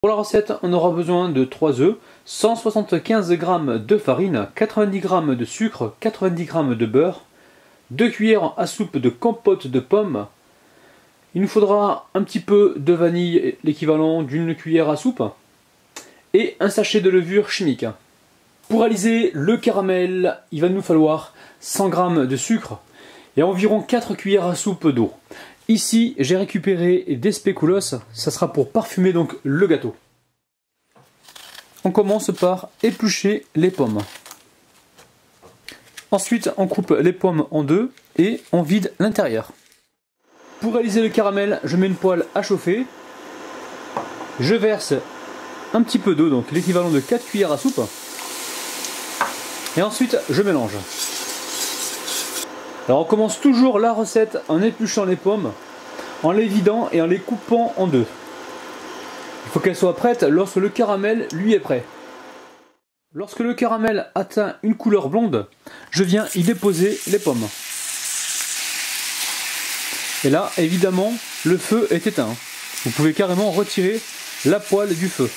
Pour la recette, on aura besoin de 3 œufs, 175 g de farine, 90 g de sucre, 90 g de beurre, 2 cuillères à soupe de compote de pommes. Il nous faudra un petit peu de vanille, l'équivalent d'une cuillère à soupe, et un sachet de levure chimique. Pour réaliser le caramel, il va nous falloir 100 g de sucre et environ 4 cuillères à soupe d'eau. Ici, j'ai récupéré des spéculoos, ça sera pour parfumer donc le gâteau. On commence par éplucher les pommes. Ensuite, on coupe les pommes en deux et on vide l'intérieur. Pour réaliser le caramel, je mets une poêle à chauffer. Je verse un petit peu d'eau, donc l'équivalent de 4 cuillères à soupe. Et ensuite, je mélange. Alors on commence toujours la recette en épluchant les pommes, en les vidant et en les coupant en deux. Il faut qu'elles soient prêtes lorsque le caramel lui est prêt. Lorsque le caramel atteint une couleur blonde, je viens y déposer les pommes. Et là, évidemment, le feu est éteint. Vous pouvez carrément retirer la poêle du feu.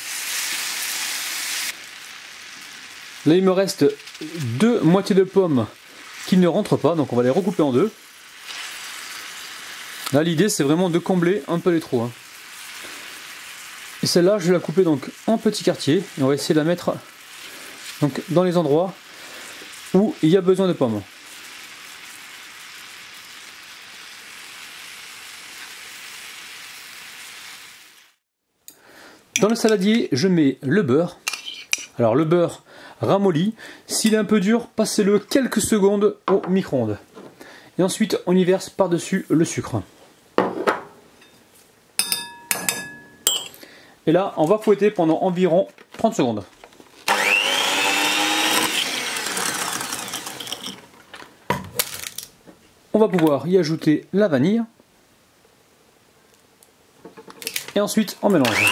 Là, il me reste 2 moitiés de pommes qui ne rentrent pas, donc on va les recouper en deux. Là, l'idée, c'est vraiment de combler un peu les trous. Et celle-là, je vais la couper donc en petits quartiers. Et on va essayer de la mettre donc dans les endroits où il y a besoin de pommes. Dans le saladier, je mets le beurre. Alors le beurre ramolli, s'il est un peu dur, passez-le quelques secondes au micro-ondes. Et ensuite, on y verse par-dessus le sucre. Et là, on va fouetter pendant environ 30 secondes. On va pouvoir y ajouter la vanille. Et ensuite, on mélange.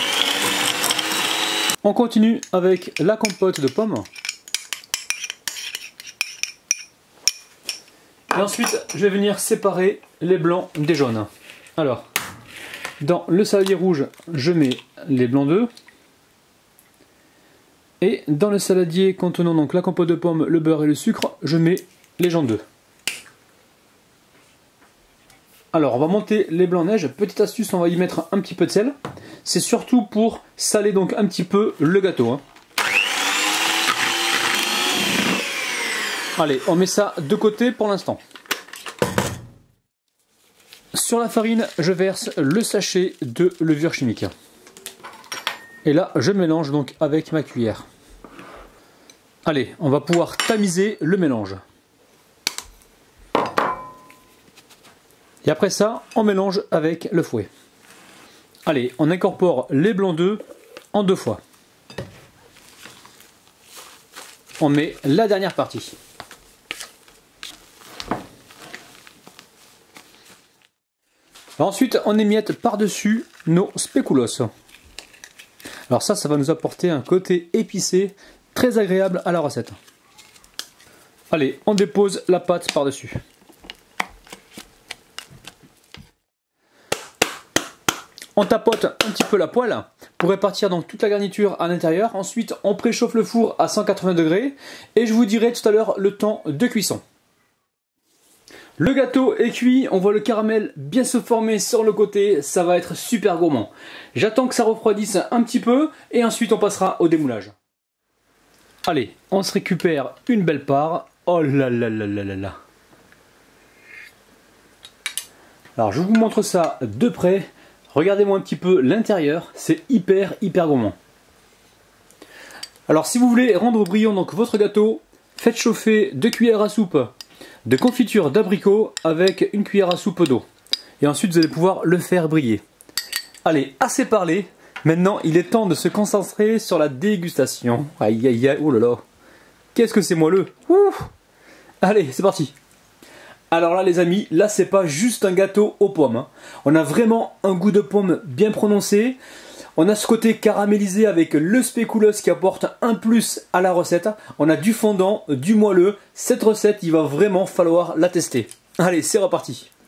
On continue avec la compote de pommes. Et ensuite, je vais venir séparer les blancs des jaunes. Alors, dans le saladier rouge, je mets les blancs d'œufs. Et dans le saladier contenant donc la compote de pommes, le beurre et le sucre, je mets les jaunes d'œufs. Alors, on va monter les blancs neige. Petite astuce, on va y mettre un petit peu de sel. C'est surtout pour saler donc un petit peu le gâteau. Allez, on met ça de côté pour l'instant. Sur la farine, je verse le sachet de levure chimique. Et là, je mélange donc avec ma cuillère. Allez, on va pouvoir tamiser le mélange. Et après ça, on mélange avec le fouet. Allez, on incorpore les blancs d'œufs en 2 fois. On met la dernière partie. Ensuite, on émiette par-dessus nos spéculoos. Alors ça va nous apporter un côté épicé très agréable à la recette. Allez, on dépose la pâte par-dessus. On tapote un petit peu la poêle pour répartir donc toute la garniture à l'intérieur. Ensuite, on préchauffe le four à 180 degrés et je vous dirai tout à l'heure le temps de cuisson. Le gâteau est cuit, on voit le caramel bien se former sur le côté, ça va être super gourmand. J'attends que ça refroidisse un petit peu et ensuite on passera au démoulage. Allez, on se récupère une belle part. Oh là là là là là là. Alors je vous montre ça de près. Regardez-moi un petit peu l'intérieur, c'est hyper gourmand. Alors si vous voulez rendre brillant donc votre gâteau, faites chauffer 2 cuillères à soupe de confiture d'abricot avec une cuillère à soupe d'eau. Et ensuite vous allez pouvoir le faire briller. Allez, assez parlé, maintenant il est temps de se concentrer sur la dégustation. Aïe aïe aïe, oh là là, qu'est-ce que c'est moelleux. Ouh. Allez, c'est parti. Alors là les amis, là c'est pas juste un gâteau aux pommes. On a vraiment un goût de pomme bien prononcé. On a ce côté caramélisé avec le spéculoos qui apporte un plus à la recette. On a du fondant, du moelleux. Cette recette, il va vraiment falloir la tester. Allez, c'est reparti.